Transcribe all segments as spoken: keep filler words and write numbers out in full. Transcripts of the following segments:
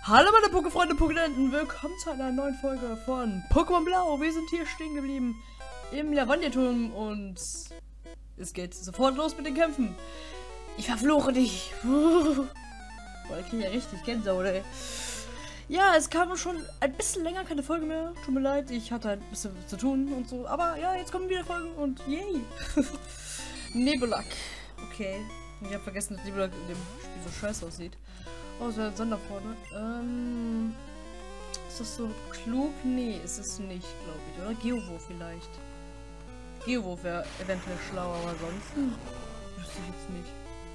Hallo meine Pokéfreunde, Pokédenten, willkommen zu einer neuen Folge von Pokémon Blau. Wir sind hier stehen geblieben im Lavandierturm und es geht sofort los mit den Kämpfen. Ich verfluche dich. Boah, ich kriege ja richtig Gänsehaut, ey. Ja, es kam schon ein bisschen länger keine Folge mehr. Tut mir leid, ich hatte ein bisschen zu tun und so. Aber ja, jetzt kommen wieder Folgen und yay. Nebulak. Okay. Ich habe vergessen, dass Nebulak in dem Spiel so scheiße aussieht. Oh, so ein Sondervorne. Ähm. Ist das so klug? Nee, ist es nicht, glaube ich. Oder Geowo vielleicht. Geowo wäre eventuell schlauer, aber ansonsten wüsste ich jetzt nicht.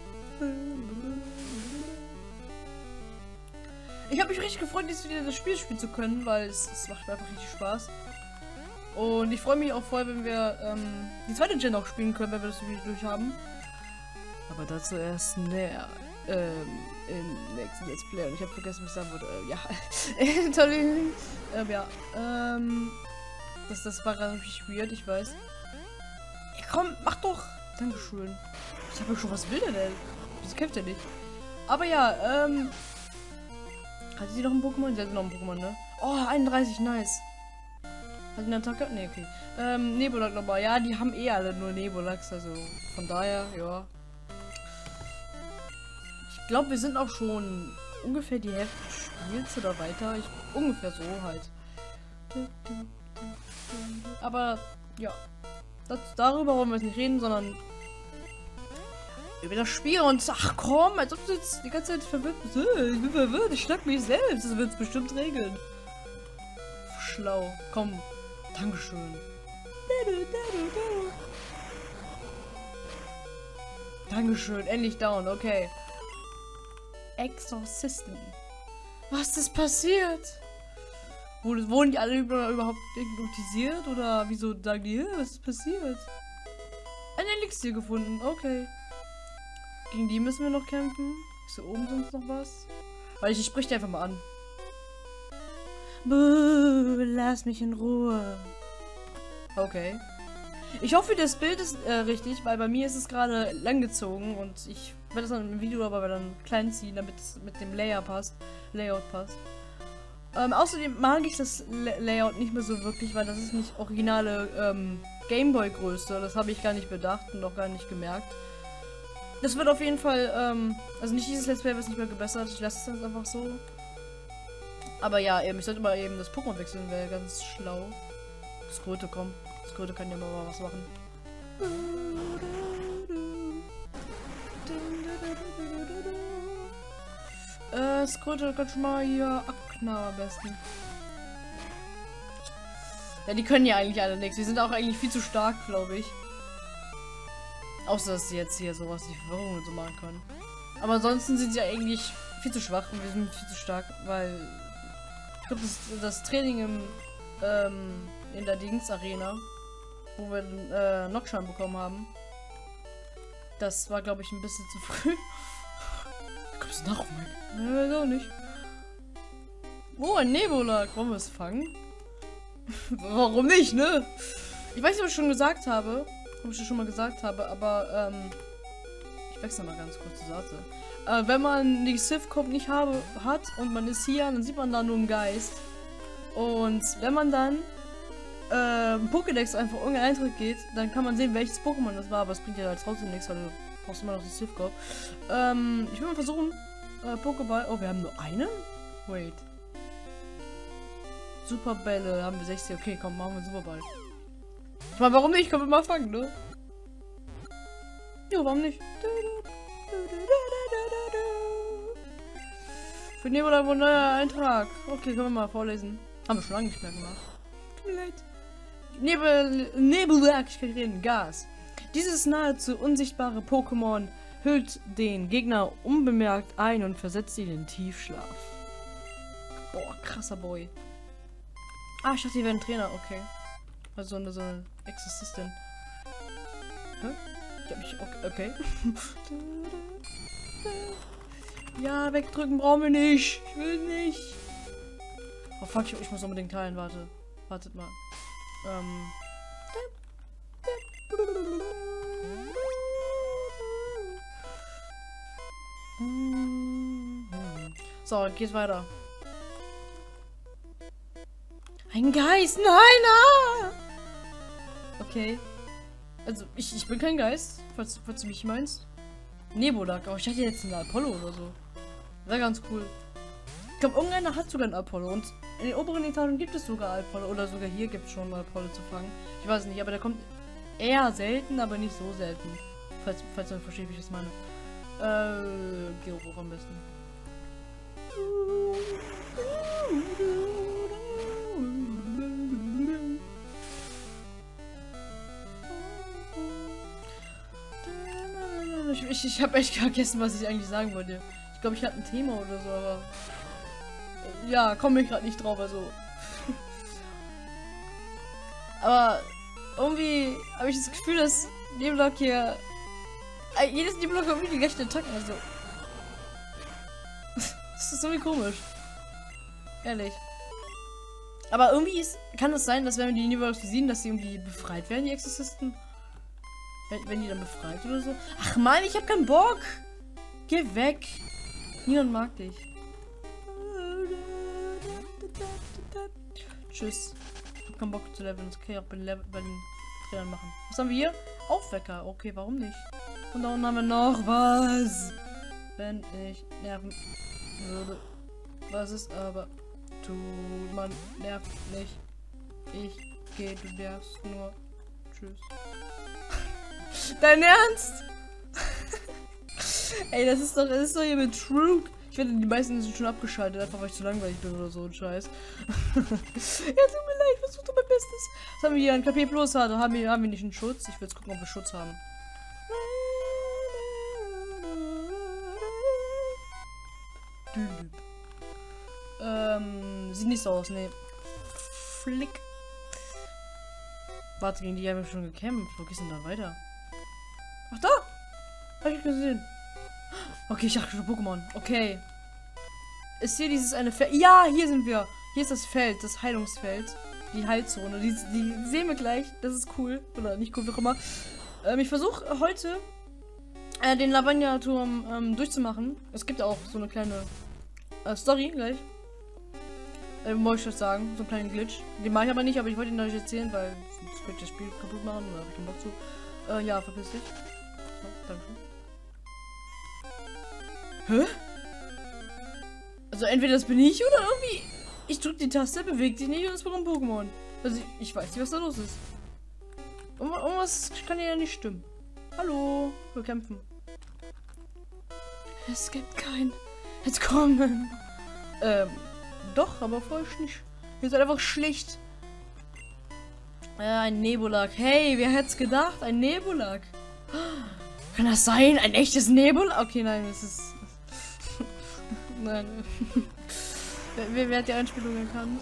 Ich habe mich richtig gefreut, jetzt wieder das Spiel spielen zu können, weil es, es macht mir einfach richtig Spaß. Und ich freue mich auch voll, wenn wir ähm, die zweite Gen auch spielen können, wenn wir das Spiel durch haben. Aber dazu erst näher. Ähm, im nächsten Let's Play. Und ich habe vergessen, was ich sagen würde. Äh, ja. Toll. ähm, ja. Ähm. Das, das war gerade richtig weird, ich weiß. Ja, komm, mach doch. Dankeschön. Ich habe schon, was will der denn? Wieso kämpft er nicht? Aber ja, ähm. Hatte sie noch ein Pokémon? Sie hatte noch ein Pokémon, ne? Oh, einunddreißig, nice. Hat eine Attacke? Ne, okay. Ähm, Nebulak nochmal. Ja, die haben eh alle nur Nebulaks, also von daher, ja. Ich glaube, wir sind auch schon ungefähr die Hälfte des Spiels oder weiter. Ich, ungefähr so halt. Aber ja, das, darüber wollen wir jetzt nicht reden, sondern über das Spiel. Und ach komm, als ob du jetzt die ganze Zeit verwirrt bist. Ich bin verwirrt, ich schlag mich selbst. Das wird es bestimmt regeln. Schlau, komm. Dankeschön. Dankeschön, endlich down, okay. Exorzisten. Was ist passiert? Wurden die alle überhaupt hypnotisiert? Oder wieso sagen die, was ist passiert? Ein Elixier gefunden, okay. Gegen die müssen wir noch kämpfen. Ist da oben sonst noch was? Weil ich, ich sprich die einfach mal an. Buh, lass mich in Ruhe. Okay. Ich hoffe, das Bild ist äh, richtig, weil bei mir ist es gerade langgezogen und ich werde das dann im Video aber dann klein ziehen, damit es mit dem Layer passt, Layout passt. Ähm, außerdem mag ich das La Layout nicht mehr so wirklich, weil das ist nicht originale ähm, Gameboy-Größe. Das habe ich gar nicht bedacht und auch gar nicht gemerkt. Das wird auf jeden Fall, ähm, also nicht dieses Let's Play wird nicht mehr gebessert. Ich lasse es dann einfach so. Aber ja, eben, ich sollte mal eben das Pokémon wechseln, wäre ganz schlau. Skröte, komm. Skröte kann ja mal was machen. Äh, Skröte kann schon mal hier abknallen am besten. Ja, die können ja eigentlich alle nichts. Die sind auch eigentlich viel zu stark, glaube ich. Außer, dass sie jetzt hier sowas wie Verwirrung und so machen können. Aber ansonsten sind sie eigentlich viel zu schwach und wir sind viel zu stark, weil ich glaube, das, das Training im, ähm, in der Dings-Arena, wo wir den äh, Knockshine bekommen haben, das war, glaube ich, ein bisschen zu früh. Kommst du nach, mein? Ja, weiß auch nicht. Oh, ein Nebulak. Wollen wir es fangen? Warum nicht, ne? Ich weiß nicht, ob ich schon gesagt habe. Ob ich das schon mal gesagt habe, aber, ähm, ich wechsle mal ganz kurz die Seite. Äh, wenn man die Sith-Cop nicht habe, hat und man ist hier, dann sieht man da nur einen Geist. Und wenn man dann äh, Pokédex einfach ohne Eintritt geht, dann kann man sehen, welches Pokémon das war, aber es bringt ja halt trotzdem nichts, weil du brauchst immer noch die Sith-Cop. Ähm, ich will mal versuchen, äh, Pokéball. Oh, wir haben nur einen? Wait. Superbälle haben wir sechzig. Okay, komm, machen wir Superball. Ich meine, warum nicht? Können wir mal fangen, ne? Ja, warum nicht? Für Nebula wohl neuer Eintrag. Okay, können wir mal vorlesen. Haben wir schon lange nicht mehr gemacht. Tut mir leid. Nebel, Nebulak, ich kann reden. Gas. Dieses nahezu unsichtbare Pokémon hüllt den Gegner unbemerkt ein und versetzt ihn in Tiefschlaf. Boah, krasser Boy. Ah, ich dachte, die wären Trainer. Okay. Also so eine, so eine Exorzistin. Hä? Ich hab mich... Okay. okay. Ja, wegdrücken brauchen wir nicht. Ich will nicht. Oh fuck, ich, ich muss unbedingt teilen. Warte. Wartet mal. Ähm... So, geht's weiter. Ein Geist, nein, ah! Okay. Also, ich, ich bin kein Geist, falls, falls du mich meinst. Nebulak, aber ich dachte jetzt ein Apollo oder so. Wäre ganz cool. Ich glaube, irgendeiner hat sogar einen Apollo und in den oberen Etagen gibt es sogar Apollo oder sogar hier gibt es schon mal Apollo zu fangen. Ich weiß nicht, aber der kommt eher selten, aber nicht so selten. Falls, falls du verstehst, wie ich das meine. Äh, geh hoch am besten. Ich, ich, ich habe echt vergessen, was ich eigentlich sagen wollte. Ich glaube, ich hatte ein Thema oder so, aber... Ja, komme ich gerade nicht drauf, also... aber irgendwie habe ich das Gefühl, dass Nebulak hier... Äh, jedes Nebulak hat irgendwie die gleichen Attacken, also... das ist irgendwie komisch. Ehrlich. Aber irgendwie ist, kann es sein, dass wenn wir die Nebulaks besiegen, dass sie irgendwie befreit werden, die Exorzisten? Wenn, wenn die dann befreit oder so? Ach man, ich hab keinen Bock! Geh weg! Niemand mag dich. Tschüss. Ich hab keinen Bock zu leveln. Das kann ich auch bei den, Level, bei den Trainern machen. Was haben wir hier? Aufwecker. Okay, warum nicht? Und da unten haben wir noch was. Wenn ich nerven würde. Was ist aber? Tut man nervt nicht. Ich gehe, du nervst nur. Tschüss. Dein Ernst? Ey, das ist doch, das ist doch hier mit Trug. Ich wette, die meisten sind schon abgeschaltet, einfach weil ich zu langweilig bin oder so ein Scheiß. Ja, tut mir leid, ich versuche mein Bestes. Was haben wir hier? Ein K P Plus hatte. Haben wir, haben wir nicht einen Schutz? Ich will jetzt gucken, ob wir Schutz haben. Ähm, sieht nicht so aus, ne. Flick. Warte, gegen die haben wir schon gekämpft. Wo geht's denn da weiter? Ach, da! Hab ich gesehen. Okay, ich dachte schon Pokémon. Okay. Ist hier dieses eine Feld? Ja, hier sind wir. Hier ist das Feld, das Heilungsfeld. Die Heilzone. Die, die sehen wir gleich. Das ist cool. Oder nicht cool, wie auch immer. Ähm, ich versuche heute äh, den Lavagna-Turm ähm, durchzumachen. Es gibt auch so eine kleine äh, Story gleich. Äh, muss ich das sagen. So einen kleinen Glitch. Den mache ich aber nicht, aber ich wollte ihn euch erzählen, weil sonst könnte ich das Spiel kaputt machen. Da habe ich keinen Bock zu. Äh, ja, verpiss dich. So, danke. Hä? Also entweder das bin ich oder irgendwie... Ich drücke die Taste, bewegt sich nicht und es war ein Pokémon. Also ich, ich weiß nicht, was da los ist. Irgendwas kann ja nicht stimmen. Hallo, wir kämpfen. Es gibt kein Entkommen. Ähm, doch, aber voll nicht. Ihr seid einfach schlicht. Äh, ein Nebulak. Hey, wer hätte es gedacht? Ein Nebulak. Kann das sein? Ein echtes Nebulak? Okay, nein, das ist... nein. wer, wer hat die Einspielung erkannt?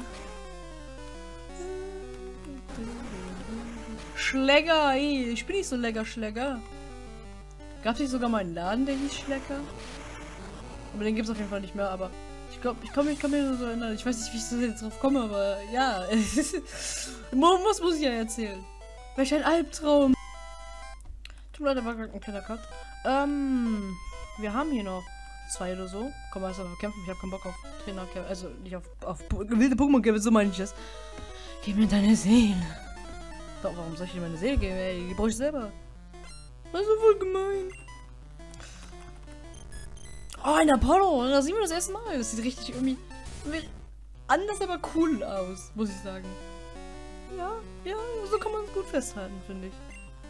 Schläger, ey. Ich bin nicht so lecker Schläger. Gab es nicht sogar mal einen Laden, der hieß Schlecker? Aber den gibt es auf jeden Fall nicht mehr, aber ich glaube, ich kann mich, kann mich nur so erinnern. Ich weiß nicht, wie ich so jetzt drauf komme, aber ja. Was muss ich ja erzählen? Welch ein Albtraum. Tut mir leid, da war gerade ein kleiner Cut. Ähm, wir haben hier noch zwei oder so. Komm, erst mal kämpfen. Ich habe keinen Bock auf Trainer, also nicht auf, auf wilde Pokémon-Kämpfe, so meine ich das. Gib mir deine Seele. Doch, warum soll ich dir meine Seele geben, ey? Die brauche ich selber. Das ist voll gemein. Oh, ein Apollo. Da sehen wir das erste Mal. Das sieht richtig irgendwie, irgendwie anders, aber cool aus, muss ich sagen. Ja, ja, so kann man es gut festhalten, finde ich.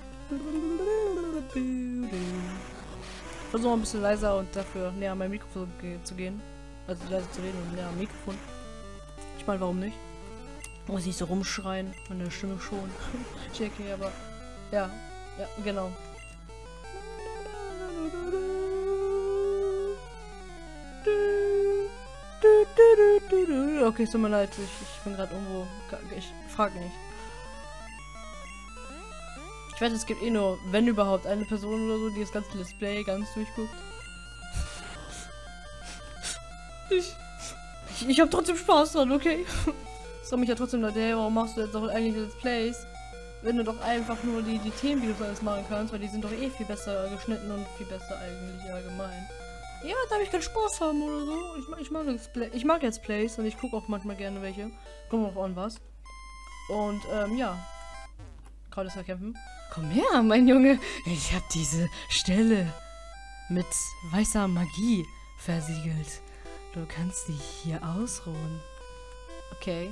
Ich versuche mal ein bisschen leiser und dafür näher an mein Mikrofon zu gehen. Also leiser zu reden und näher am Mikrofon. Ich meine, warum nicht? Muss ich so rumschreien. Meine Stimme schon. Checky, aber ja, ja, genau. Okay, es tut mir leid, ich, ich bin gerade irgendwo. Ich frag nicht. Ich weiß, es gibt eh nur, wenn überhaupt, eine Person oder so, die das ganze Let's Play ganz durchguckt. Ich. Ich, ich habe trotzdem Spaß dran, okay? Das haben mich ja trotzdem Leute, hey, warum machst du jetzt doch eigentlich Let's Plays? Wenn du doch einfach nur die, die Themenvideos alles machen kannst, weil die sind doch eh viel besser geschnitten und viel besser eigentlich allgemein. Ja, darf ich keinen Spaß haben oder so. Ich, mag- ich, mag, Let's Play, ich mag Let's Plays und ich gucke auch manchmal gerne welche. Kommt auch an was. Und, ähm, ja. Krautesser kämpfen. Komm her, mein Junge. Ich habe diese Stelle mit weißer Magie versiegelt. Du kannst dich hier ausruhen. Okay.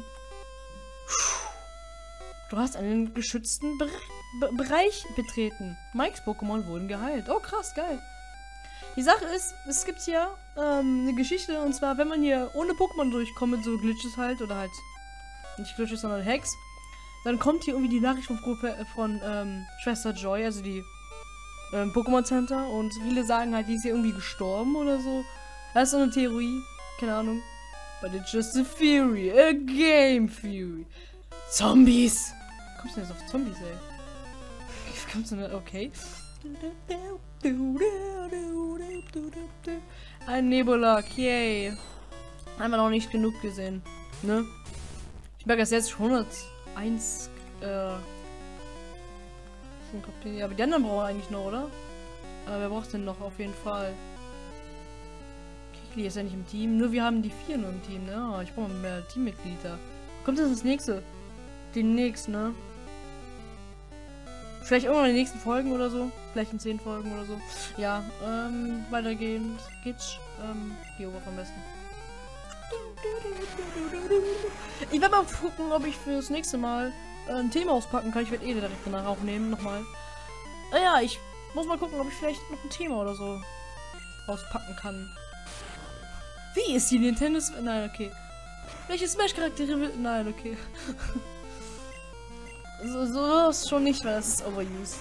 Du hast einen geschützten Be Be Bereich betreten. Mikes Pokémon wurden geheilt. Oh, krass, geil. Die Sache ist, es gibt hier ähm, eine Geschichte, und zwar, wenn man hier ohne Pokémon durchkommt, mit so Glitches halt, oder halt nicht Glitches, sondern Hacks, dann kommt hier irgendwie die Nachricht von, Profe von ähm, Schwester Joy, also die ähm, Pokémon Center, und viele sagen halt, die ist hier irgendwie gestorben oder so. Das ist so eine Theorie, keine Ahnung. But it's just a theory, a game theory. Zombies! Wie kommst du denn jetzt auf Zombies, ey? Wie kommst du denn, okay. Ein Nebulak, yay. Haben wir noch nicht genug gesehen, ne? Ich merke das jetzt hunderteins, äh... Ja, aber die anderen brauchen wir eigentlich noch, oder? Aber wer braucht denn noch auf jeden Fall? Kikli ist ja nicht im Team, nur wir haben die vier nur im Team, ne? Oh, ich brauche mehr Teammitglieder. Kommt das ins nächste? Demnächst, ne? Vielleicht irgendwann in den nächsten Folgen oder so. Vielleicht in zehn Folgen oder so. Ja, ähm, weitergehend geht's. Ähm, Geobof am besten. Ich werde mal gucken, ob ich fürs nächste Mal äh, ein Thema auspacken kann. Ich werde eh direkt danach aufnehmen, nochmal. Naja, ich muss mal gucken, ob ich vielleicht noch ein Thema oder so auspacken kann. Wie ist die Nintendo Switch? Nein, okay. Welche Smash-Charaktere will... Nein, okay. So, so ist schon nicht, weil das ist overused.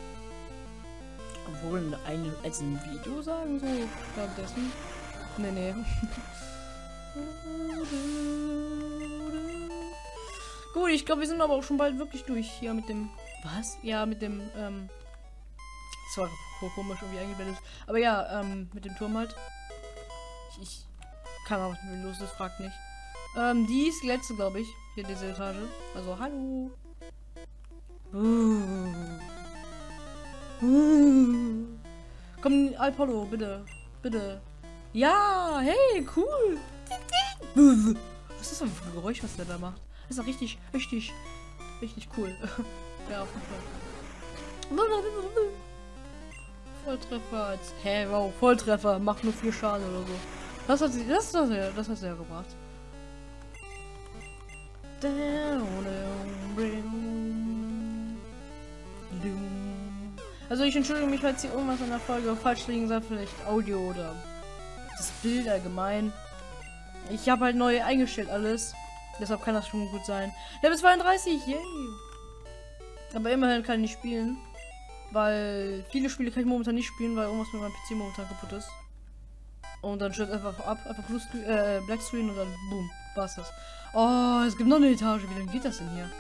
Obwohl, eine, als ein Video sagen, so, währenddessen. Nee, nee. Gut, ich glaube, wir sind aber auch schon bald wirklich durch hier mit dem... Was? Ja, mit dem, ähm... Das war komisch irgendwie eingebettet. Aber ja, ähm, mit dem Turm halt. Ich, ich kann auch nicht los ist, fragt nicht. Ähm, die ist die letzte, glaube ich. Hier, diese Etage. Also, hallo. Uh. Uh. Komm, Apollo, bitte. Bitte. Ja, hey, cool. Was ist das für ein Geräusch, was der da macht? Das ist doch richtig, richtig, richtig cool. Ja, auf jeden Fall. Volltreffer als. Hä, hey, wow, Volltreffer. Macht nur vier Schaden oder so. Das hat sie. Das, das, das, das hat sie ja gebracht. Also ich entschuldige mich, falls hier irgendwas in der Folge falsch liegen soll, vielleicht Audio oder das Bild allgemein. Ich habe halt neu eingestellt alles, deshalb kann das schon gut sein. Level zweiunddreißig, yay! Aber immerhin kann ich nicht spielen, weil viele Spiele kann ich momentan nicht spielen, weil irgendwas mit meinem P C momentan kaputt ist. Und dann stürzt einfach ab, einfach Blue Screen, äh, Black Screen und dann boom, war's das. Oh, es gibt noch eine Etage. Wie lange geht das denn hier?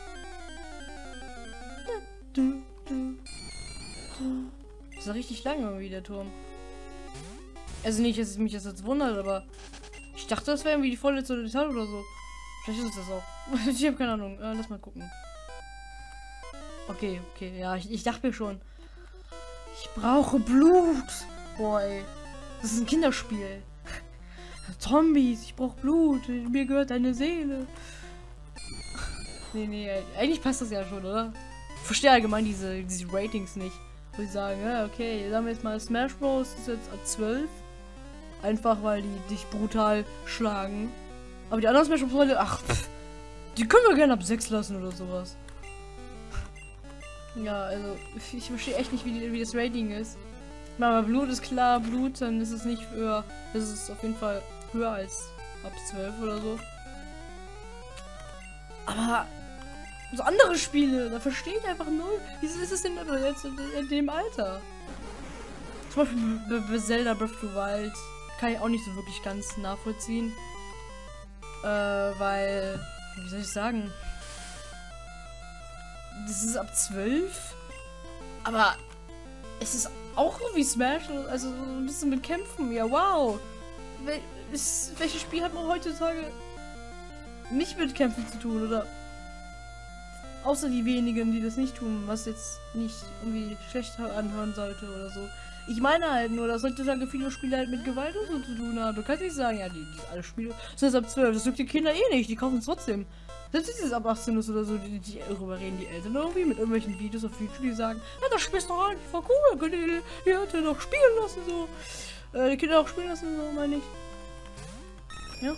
Das ist ja richtig lang irgendwie, der Turm. Also nicht, dass es mich jetzt wundert, aber ich dachte, das wäre irgendwie die vorletzte Etage oder so. Vielleicht ist es das auch. Ich habe keine Ahnung. Äh, lass mal gucken. Okay, okay, ja, ich, ich dachte mir schon. Ich brauche Blut. Boah, ey. Das ist ein Kinderspiel. Zombies, ich brauche Blut. Mir gehört deine Seele. Nee, nee, eigentlich passt das ja schon, oder? Ich verstehe allgemein diese, diese Ratings nicht. Wo ich sagen, ja, okay, sagen wir jetzt mal Smash Bros. Ist jetzt ab zwölf. Einfach weil die dich brutal schlagen. Aber die anderen Smash Bros. Leute, ach, pff, die können wir gerne ab sechs lassen oder sowas. Ja, also, ich verstehe echt nicht, wie, die, wie das Rating ist. Aber Blut ist klar, Blut, dann ist es nicht höher. Das ist auf jeden Fall höher als ab zwölf oder so. Aber so andere Spiele, da verstehe ich einfach null. Wieso ist es denn jetzt in, in dem Alter? Zum Beispiel bei Zelda Breath of the Wild kann ich auch nicht so wirklich ganz nachvollziehen. Äh, weil, wie soll ich sagen? Das ist ab zwölf, aber es ist auch wie Smash, also ein bisschen mit Kämpfen. Ja, wow. Wel ist, welches Spiel hat man heutzutage nicht mit Kämpfen zu tun, oder? Außer die wenigen, die das nicht tun, was jetzt nicht irgendwie schlecht anhören sollte oder so. ich meine halt nur, dass heutzutage viele Spiele halt mit Gewalt und so zu tun haben. Du kannst nicht sagen, ja, die, die alle Spiele sind jetzt ab zwölf. Das juckt die Kinder eh nicht, die kaufen es trotzdem. Selbst wenn es ab achtzehn ist oder so, die, die darüber reden die Eltern irgendwie mit irgendwelchen Videos auf YouTube, die sagen, ja, das spielst du doch eigentlich voll cool, könnt ihr die, die Eltern doch spielen lassen, so. Äh, die Kinder auch spielen lassen, so, meine ich. Ja.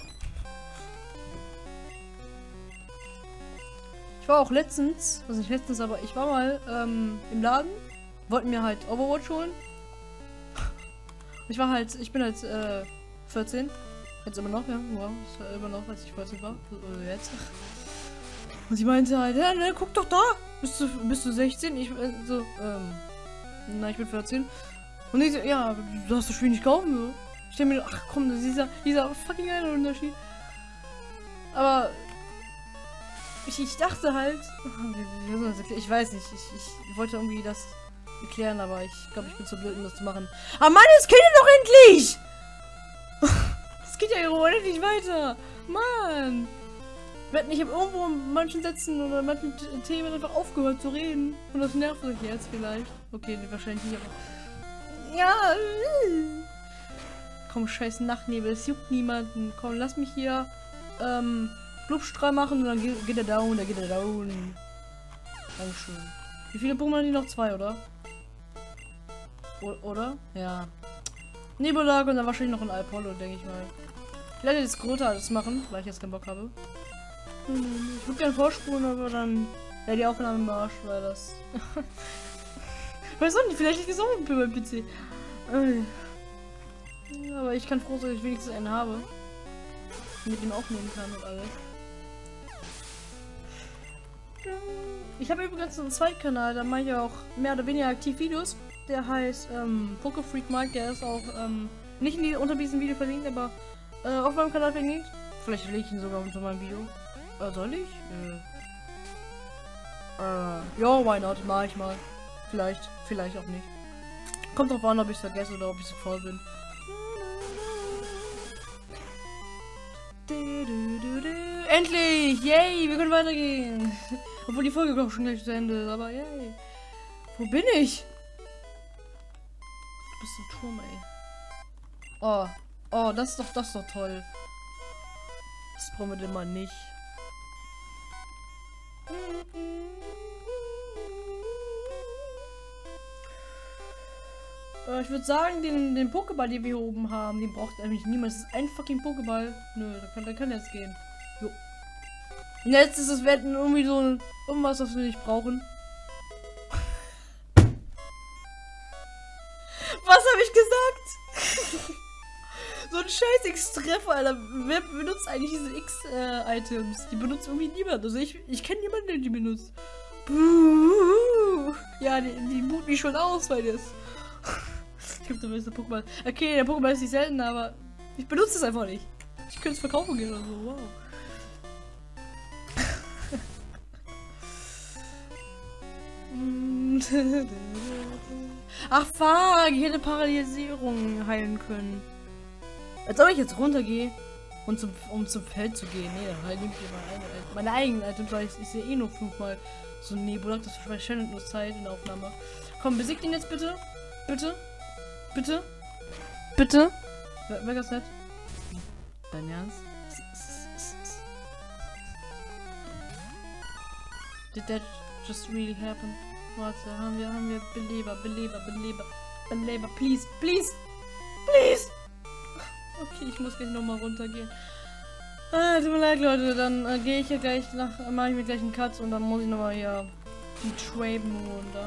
Ich war auch letztens, also nicht letztens, aber ich war mal ähm, im Laden, wollten mir halt Overwatch holen. Ich war halt, ich bin halt äh, vierzehn. Jetzt immer noch, ja. Wow, das war immer noch, als ich vierzehn war. Oder jetzt. Und sie meinte halt, ja, ne, guck doch da. Bist du, bist du sechzehn? Ich, äh, so, ähm, na, ich bin vierzehn. Und ich so, ja, du hast das Spiel nicht kaufen, so. Ich denke mir, ach komm, das ist dieser, dieser fucking geile Unterschied. Aber ich, ich dachte halt, ich weiß nicht, ich, ich wollte irgendwie das erklären, aber ich glaube, ich bin zu blöd, um das zu machen. Aber Mann, es geht ja doch endlich! Es geht ja hier unendlich weiter. Mann! Ich habe irgendwo in manchen Sätzen oder in manchen Themen einfach aufgehört zu reden. Und das nervt euch jetzt vielleicht. Okay, nee, wahrscheinlich nicht, aber... Ja! Komm, scheiß Nachtnebel, es juckt niemanden. Komm, lass mich hier, ähm, Blubstrahl machen und dann geht, geht er down, da geht er down. Dankeschön. Wie viele Pokémon haben die noch? Zwei, oder? O oder? Ja. Nebulag und dann wahrscheinlich noch ein Alpollo, denke ich mal. Ich werde jetzt Grota alles machen, weil ich jetzt keinen Bock habe. Ich würde gerne vorspulen, aber dann wäre die Aufnahme im Arsch, weil das... Weiß auch nicht, vielleicht ist es auch ein beim P C. Aber ich kann froh sein, dass ich wenigstens einen habe. Mit dem aufnehmen kann und alles. Ich habe übrigens einen Zweitkanal, da mache ich auch mehr oder weniger aktiv Videos. Der heißt ähm, Pokefreak Mike, der ist auch ähm, nicht in die, unter diesem Video verlinkt, aber äh, auf meinem Kanal verlinkt. Vielleicht lege ich ihn sogar unter meinem Video. Äh, soll ich? Äh, äh, ja, why not? Mach ich mal. Vielleicht, vielleicht auch nicht. Kommt drauf an, ob ich es vergesse oder ob ich so faul bin. Endlich! Yay! Wir können weitergehen! Obwohl die Folge glaube ich schon gleich zu Ende ist, aber yay! Wo bin ich? Du bist ein Turm, ey. Oh, oh, das ist doch, das ist doch toll. Das brauchen wir denn mal nicht. Ich würde sagen, den, den Pokéball, den wir hier oben haben, den braucht eigentlich niemand. Das ist ein fucking Pokéball. Nö, da kann, da kann jetzt gehen. Jo. Und jetzt ist es werden irgendwie so ein, irgendwas, was wir nicht brauchen. Was habe ich gesagt? So ein scheiß X-Treffer, Alter. Wer benutzt eigentlich diese X-Items? Äh, die benutzt irgendwie niemand. Also ich, ich kenne niemanden, der die benutzt. Buh. Ja, die, die boot mich schon aus, weil das... Ich glaube, da ist der Pokémon. Okay, der Pokémon ist nicht selten, aber ich benutze es einfach nicht. Ich könnte es verkaufen gehen oder so. Wow. Ach fuck, ich hätte Paralysierung heilen können. Als ob ich jetzt runtergehe und zum, um zum Feld zu gehen. Nee, dann nehme ich meine, meine eigenen Items, weil ich, ich sehe eh nur fünfmal so ein Nebulag. Das verschwendet nur Zeit in der Aufnahme. Komm, besiegt ihn jetzt bitte. Bitte. Bitte? Bitte? Wer das nicht? Dein Ernst? Did that just really happen? Warte, haben wir, haben wir Beleber, Beleber, Beleber, Beleber, please, please, please! Okay, ich muss gleich nochmal runtergehen. Ah, tut mir leid, Leute, dann äh, gehe ich hier gleich nach, äh, mache ich mir gleich einen Cut und dann muss ich nochmal hier die Traben runter.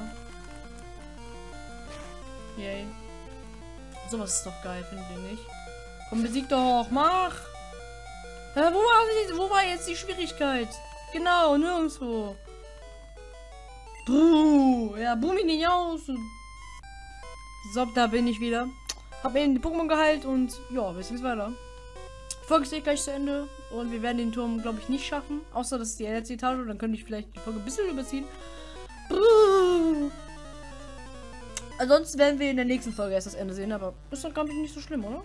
Yay. Sowas ist doch geil, findet ihr nicht? Komm, besieg doch, mach! Ja, wo, war die, wo war jetzt die Schwierigkeit? Genau, nirgendwo. Buh, ja, buh mich nicht aus. So, da bin ich wieder. Hab eben die Pokémon geheilt und ja, wissen wir weiter. Die Folge ist gleich zu Ende und wir werden den Turm, glaube ich, nicht schaffen. Außer, das ist die letzte Etage, dann könnte ich vielleicht die Folge ein bisschen überziehen. Buh. Ansonsten werden wir in der nächsten Folge erst das Ende sehen, aber ist doch, glaube ich, nicht so schlimm, oder?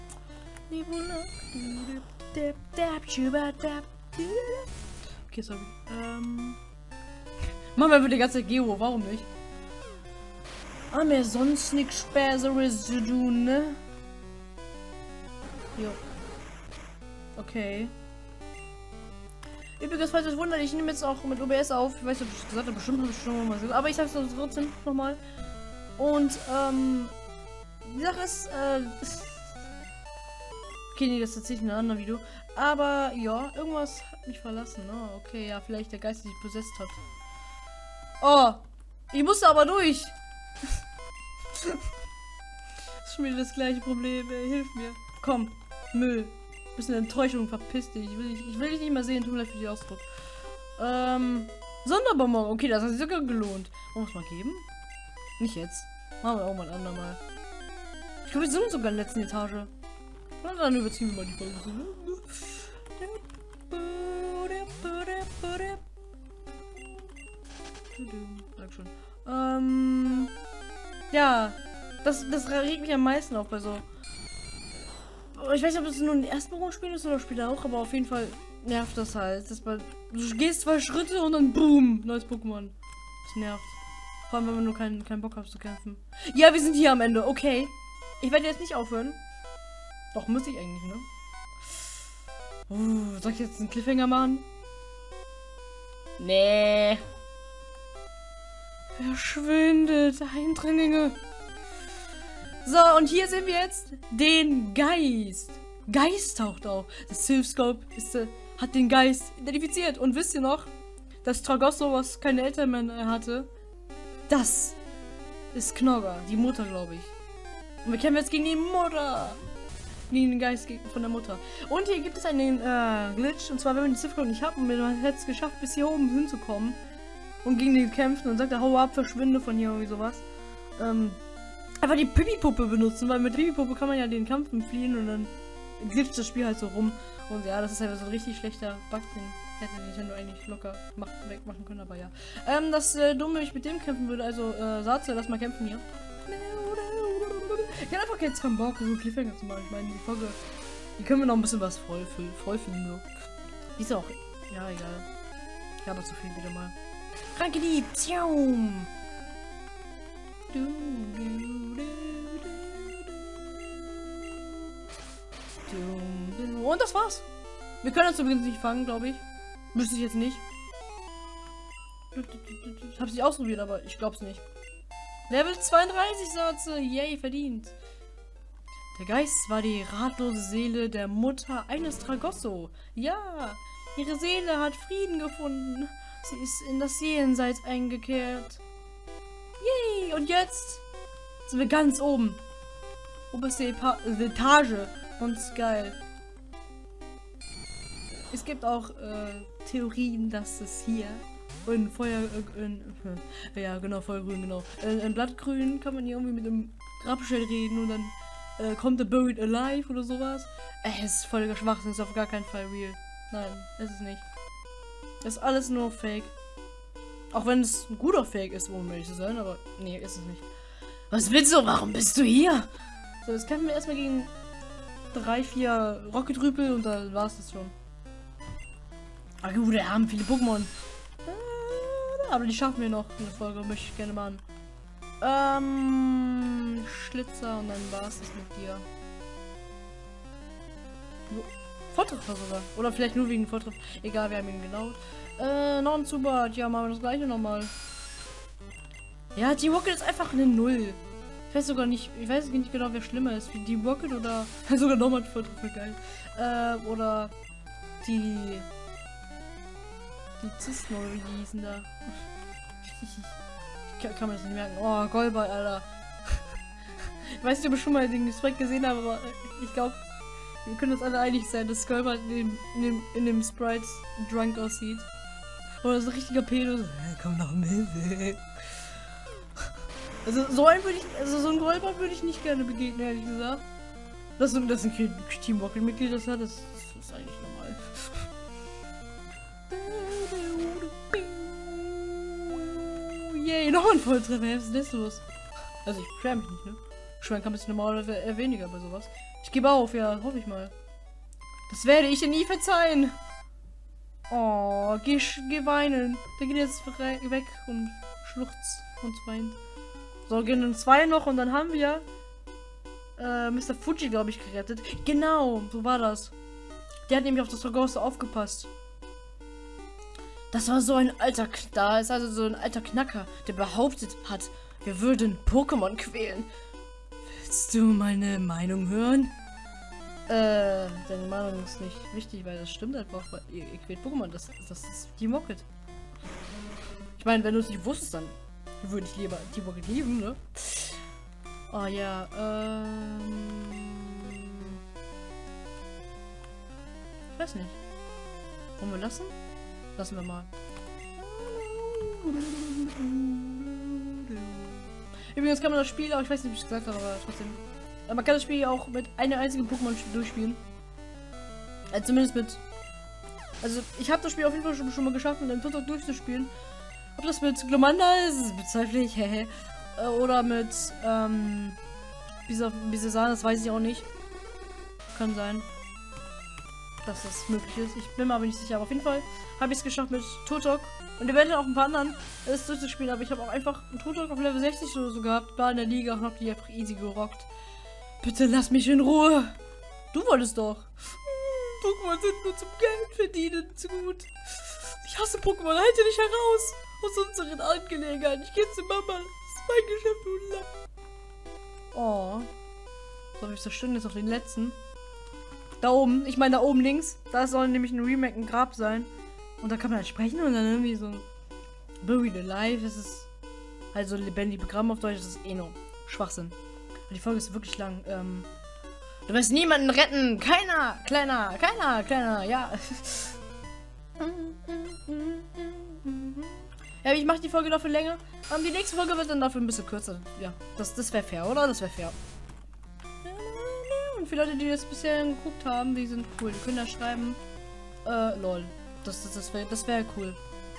Okay, sorry. Ähm. Machen wir einfach die ganze Geo, warum nicht? Haben wir sonst nichts Besseres zu tun, ne? Jo. Okay. Übrigens, falls euch wundert, ich nehme jetzt auch mit O B S auf. Ich weiß nicht, ob ich gesagt habe, bestimmt habe ich schon mal gesagt. Aber ich sage es trotzdem nochmal. Und, ähm, die Sache ist, äh, okay, nee, das erzähle ich in einem anderen Video. Aber, ja, irgendwas hat mich verlassen. Oh, okay, ja, vielleicht der Geist, der dich besetzt hat. Oh, ich musste aber durch. Das ist schon wieder das gleiche Problem, ey. Hilf mir. Komm, Müll. Bisschen Enttäuschung, verpiss dich. Ich will, dich, ich will dich nicht mehr sehen, tut mir leid für den Ausdruck. Ähm, Sonderbonbon. Okay, das hat sich sogar gelohnt. Wollen wir es mal geben? Nicht jetzt. Machen wir auch mal ein andermal. Ich glaube, wir sind sogar in der letzten Etage. Und dann überziehen wir mal die Folge. Dankeschön. Ähm, ja, das, das regt mich am meisten auf bei so. Ich weiß nicht, ob das nur in den ersten Pokémon-Spielen ist oder später auch, aber auf jeden Fall nervt das halt. Dass man, du gehst zwei Schritte und dann boom, neues Pokémon. Das nervt. Vor allem, wenn man nur keinen, keinen Bock hat zu kämpfen. Ja, wir sind hier am Ende, okay. Ich werde jetzt nicht aufhören. Doch, muss ich eigentlich, ne? Uh, soll ich jetzt einen Cliffhanger machen? Nee. Verschwindet, Eindringlinge. So, und hier sehen wir jetzt den Geist. Geist taucht auf. Das Silphscope ist, äh, hat den Geist identifiziert. Und wisst ihr noch, dass Tragosso, was keine Eltern mehr hatte, das ist Knogger, die Mutter, glaube ich. Und wir kämpfen jetzt gegen die Mutter. Gegen den Geist von der Mutter. Und hier gibt es einen äh, Glitch. Und zwar, wenn man die Ziffer nicht hat und man hätte es geschafft, bis hier oben hinzukommen. Und gegen den kämpfen und sagt, hau ab, verschwinde von hier, irgendwie sowas. Ähm, einfach die Pipi-Puppe benutzen, weil mit Pipi-Puppe kann man ja den Kampf entfliehen und dann glitscht das Spiel halt so rum. Und ja, das ist halt so ein richtig schlechter Bug, den hätte Nintendo eigentlich locker mach, wegmachen können, aber ja. Ähm, das äh, Dumme, wenn ich mit dem kämpfen würde, also äh, Satze, lass mal kämpfen hier. Ich hab einfach jetzt keinen Bock, so einen Cliffhanger zu machen. Ich meine, die Folge, die können wir noch ein bisschen was voll füllen, voll füllen, nur. Die ist auch, ja, egal. Ich habe zu viel wieder mal. Rankedi, Psiaum! Und das war's. Wir können uns übrigens nicht fangen, glaube ich. Müsste ich jetzt nicht. Ich hab's nicht ausprobiert, aber ich glaub's nicht. Level zweiunddreißig, Satze. Yay, verdient. Der Geist war die ratlose Seele der Mutter eines Tragosso. Ja, ihre Seele hat Frieden gefunden. Sie ist in das Jenseits eingekehrt. Yay, und jetzt sind wir ganz oben. Oberste Epa Etage. Und ist geil. Es gibt auch äh, Theorien, dass es hier in Feuer... Äh, in, äh, ja, genau, Feuergrün, genau. In, in Blattgrün kann man hier irgendwie mit einem Grabschell reden und dann äh, kommt der Buried Alive oder sowas. Äh, es ist völliger Schwachsinn, ist auf gar keinen Fall real. Nein, ist es nicht. Das ist alles nur Fake. Auch wenn es ein guter Fake ist, um ehrlich zu sein, aber nee, ist es nicht. Was willst du? Warum bist du hier? So, jetzt kämpfen wir erstmal gegen drei, vier Rocket-Rüpel und dann war es das schon. Aber gut, wir haben viele Pokémon. Aber die schaffen wir noch in der Folge, möchte ich gerne machen. Ähm, Schlitzer und dann war es das mit dir. Volltreffer sogar. Oder vielleicht nur wegen Volltreffer. Egal, wir haben ihn genau. Äh, noch ein Zubat. Ja, machen wir das gleiche nochmal. Ja, die Rocket ist einfach eine Null. Ich weiß sogar nicht, ich weiß nicht genau, wer schlimmer ist. Wie die Rocket oder sogar nochmal die Volltreffer, geil. Äh, oder die die Zisten oder wie die hießen da. Ich kann mir das nicht merken. Oh, Golball, Alter. Ich weiß nicht, ob ich schon mal den Sprite gesehen habe, aber ich glaube, wir können uns alle einig sein, dass Golball in dem, in dem, in dem Sprite drunk aussieht. Oder so ein richtiger Pedo. So, komm doch mit. Also so ein würde ich, also so ein Golball würde ich nicht gerne begegnen, ehrlich gesagt. Dass das ein Team Rocket Mitglied das hat, das, das ist eigentlich normal. Yay, noch ein Volltreffer, was ist das los? Also ich beschwere mich nicht, ne? Schwein kann ein bisschen normalerweise eher weniger bei sowas. Ich gebe auf, ja, hoffe ich mal. Das werde ich dir nie verzeihen. Oh, geh, geh weinen. Der geht jetzt weg und schluchzt und weint. So, gehen dann zwei noch und dann haben wir äh, Mister Fuji, glaube ich, gerettet. Genau, so war das. Der hat nämlich auf das Dragos aufgepasst. Das war so ein alter, da ist also so ein alter Knacker, der behauptet hat, wir würden Pokémon quälen. Willst du meine Meinung hören? Äh, deine Meinung ist nicht wichtig, weil das stimmt einfach, weil ihr, ihr quält Pokémon, das, das ist Team Rocket. Ich meine, wenn du es nicht wusstest, dann würde ich lieber Team Rocket lieben, ne? Oh ja, ähm... ich weiß nicht. Wollen wir lassen? Lassen wir mal. Übrigens kann man das Spiel auch, ich weiß nicht, wie ich es gesagt habe, aber trotzdem. Man kann das Spiel auch mit einer einzigen Pokémon durchspielen. Also zumindest mit. Also ich habe das Spiel auf jeden Fall schon, schon mal geschafft, mit einem Turtok durchzuspielen. Ob das mit Glomanda ist, bezweifle ich, hehe. Oder mit, ähm, Bisasam, das weiß ich auch nicht. Kann sein, dass das möglich ist. Ich bin mir aber nicht sicher. Aber auf jeden Fall habe ich es geschafft mit Turtok. Und eventuell auch ein paar anderen, das durchzuspielen. Aber ich habe auch einfach einen Turtok auf Level sechzig oder so gehabt. War in der Liga und habe die einfach easy gerockt. Bitte lass mich in Ruhe. Du wolltest doch. Hm, Pokémon sind nur zum Geld verdienen zu gut. Ich hasse Pokémon. Halte dich heraus aus unseren Angelegenheiten. Ich gehe zu Mama. Das ist mein Geschäft, du Lapp. Oh. So, wir zerstören jetzt auf den letzten. Da oben, ich meine da oben links, da soll nämlich ein Remake, ein Grab sein. Und da kann man halt sprechen und dann irgendwie so Buried Alive, es ist halt so lebendig begraben auf Deutsch, das ist eh nur Schwachsinn. Und die Folge ist wirklich lang. Ähm, du wirst niemanden retten, keiner, kleiner, keiner, kleiner, ja. Ja, ich mache die Folge dafür länger. Ähm, die nächste Folge wird dann dafür ein bisschen kürzer. Ja, das, das wäre fair, oder? Das wäre fair. Und für Leute, die das bisher geguckt haben, die sind cool. Die können da schreiben. Äh, lol. Das, das, das wäre das wär cool.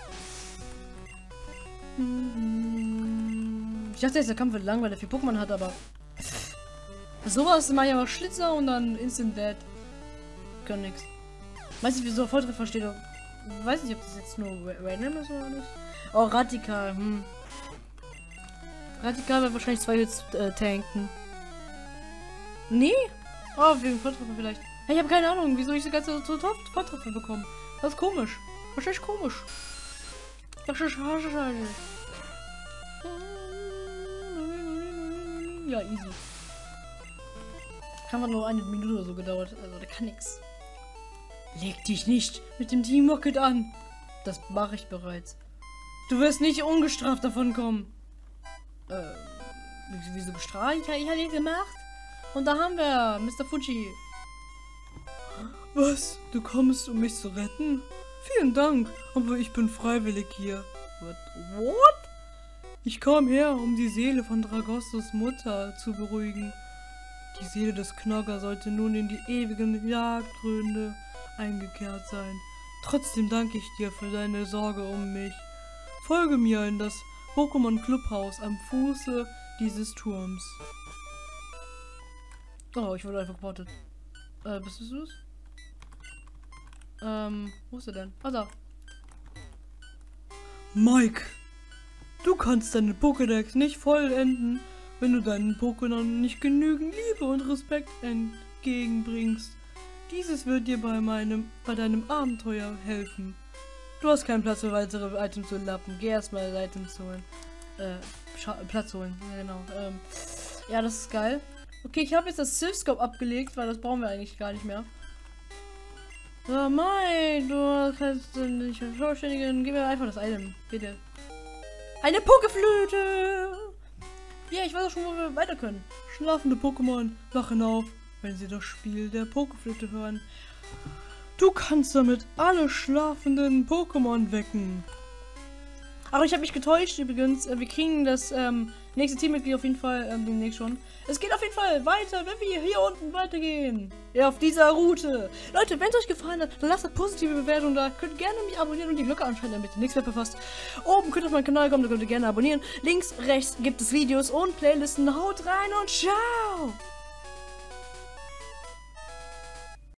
Ich dachte jetzt, der Kampf wird lang, weil er viel Pokémon hat, aber. Sowas mache ich aber Schlitzer und dann Instant Dead. Kann nix. Weiß nicht, wieso Volltreffer steht. Weiß nicht, ob das jetzt nur random ist oder nicht. Oh, Radikal. Hm. Radikal wird wahrscheinlich zwei Hits äh, tanken. Nee? Oh, wegen Volltreffer vielleicht. Ich habe keine Ahnung, wieso ich so ganze Volltreffer bekomme. Das ist komisch. Wahrscheinlich komisch. Das ist ja, easy. Kann man nur eine Minute oder so gedauert. Also, der kann nix. Leg dich nicht mit dem Team Rocket an. Das mache ich bereits. Du wirst nicht ungestraft davon kommen. Äh, wieso bestraft? Ich, ich habe nichts gemacht. Und da haben wir Mister Fuji. Was? Du kommst, um mich zu retten? Vielen Dank, aber ich bin freiwillig hier. What? What? Ich kam her, um die Seele von Dragostos Mutter zu beruhigen. Die Seele des Knocker sollte nun in die ewigen Jagdgründe eingekehrt sein. Trotzdem danke ich dir für deine Sorge um mich. Folge mir in das Pokémon Clubhaus am Fuße dieses Turms. Oh, ich wurde einfach geportet. Äh, bist du es? Ähm, wo ist er denn? Ah, da. Mike, du kannst deine Pokédex nicht vollenden, wenn du deinen Pokémon nicht genügend Liebe und Respekt entgegenbringst. Dieses wird dir bei meinem, bei deinem Abenteuer helfen. Du hast keinen Platz für weitere Items zu lappen. Geh erstmal Items holen. Äh, Platz holen. Ja, genau. Ähm, ja, das ist geil. Okay, ich habe jetzt das Silphscope abgelegt, weil das brauchen wir eigentlich gar nicht mehr. So, Mike, du kannst nicht vervollständigen. Gib mir einfach das Item, bitte. Eine Pokeflöte! Ja, ich weiß auch schon, wo wir weiter können. Schlafende Pokémon wachen auf, wenn sie das Spiel der Pokeflöte hören. Du kannst damit alle schlafenden Pokémon wecken. Aber ich habe mich getäuscht übrigens. Wir kriegen das ähm, nächste Teammitglied auf jeden Fall ähm, demnächst schon. Es geht auf jeden Fall weiter, wenn wir hier unten weitergehen. Ja, auf dieser Route. Leute, wenn es euch gefallen hat, dann lasst eine positive Bewertung da. Könnt gerne mich abonnieren und die Glocke anschalten, damit ihr nichts mehr verpasst. Oben könnt ihr auf meinen Kanal kommen, da könnt ihr gerne abonnieren. Links, rechts gibt es Videos und Playlisten. Haut rein und ciao!